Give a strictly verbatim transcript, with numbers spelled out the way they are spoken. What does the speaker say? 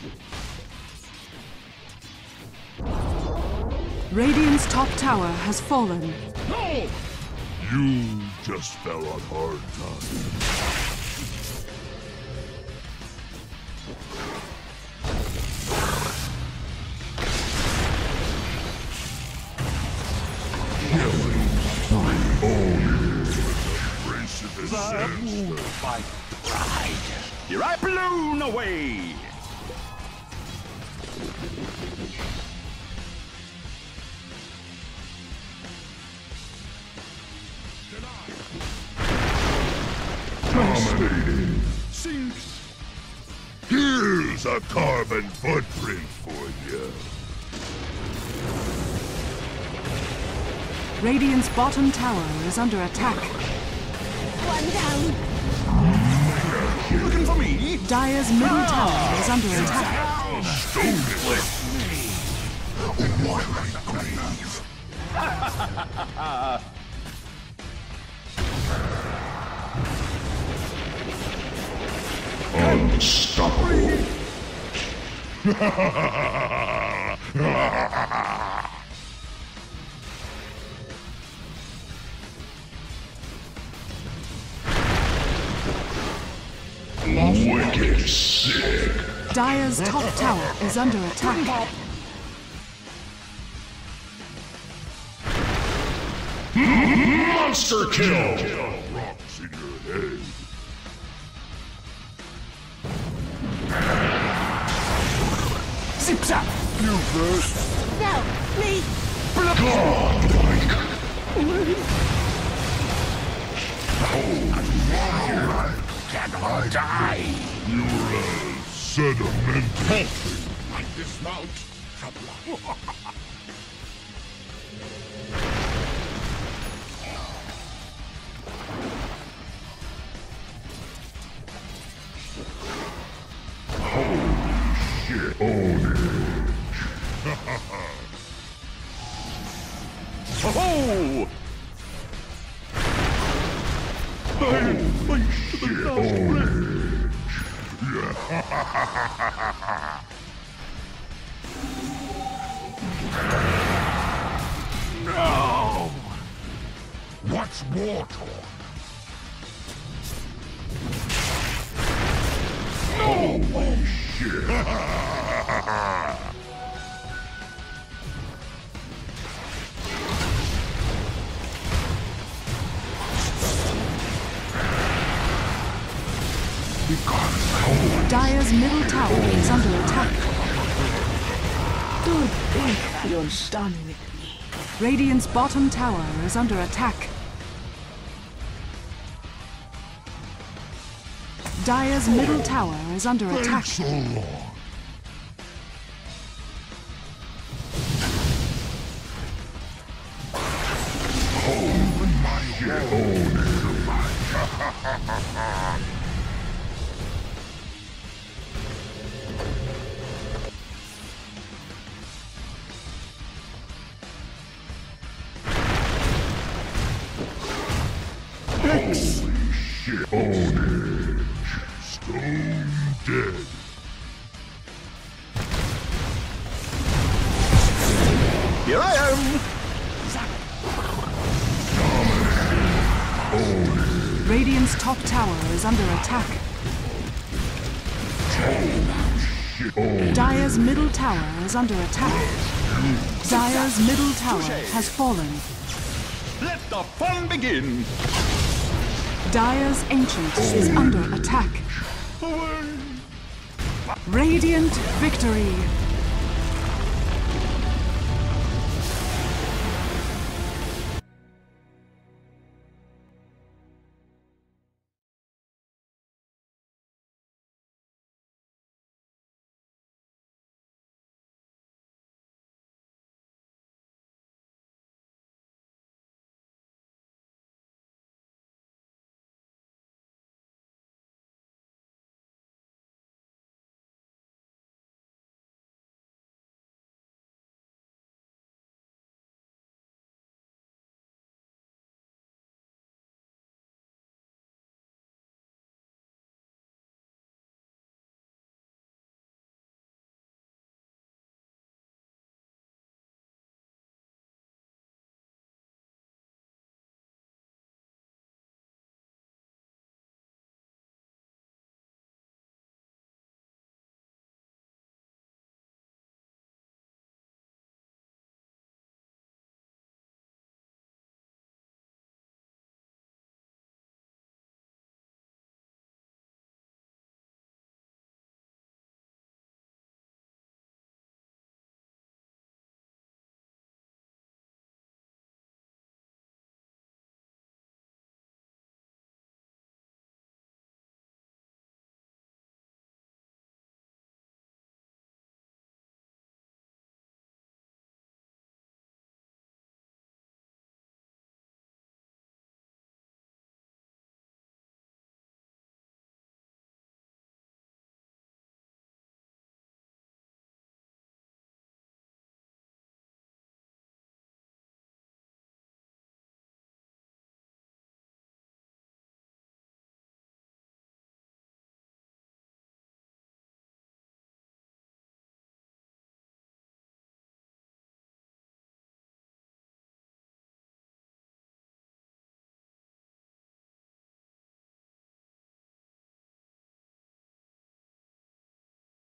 Radiant's top tower has fallen. No! You just fell on hard times. By pride, here I blown away. Dominating. Sinks. Here's a carbon footprint for you. Radiant's bottom tower is under attack. One down. Looking for me? Dire's middle tower is under attack. Stone it with me. What I grieve. Unstoppable. Wicked sick. Dire's top tower is under attack. Monster kill. Rocks in your head. Zip zap. You first. No, me. Godlike. Oh, Cannot die. you're a sedimental. Hey, I dismount. Trouble. Shit. Own Oh! Holy shit. Own No! What's war talk? Holy shit. Dire's middle tower is under attack. Don't think you're done with me. Radiant's bottom tower is under attack. Dire's middle tower is under attack. So long. Holy shit. Own it. Holy shit. Own it. Stone dead. Here I am. Radiant's top tower is under attack. Dire's middle tower is under attack. Dire's middle tower has fallen. Let the fun begin. Dire's ancient is under attack. Radiant victory.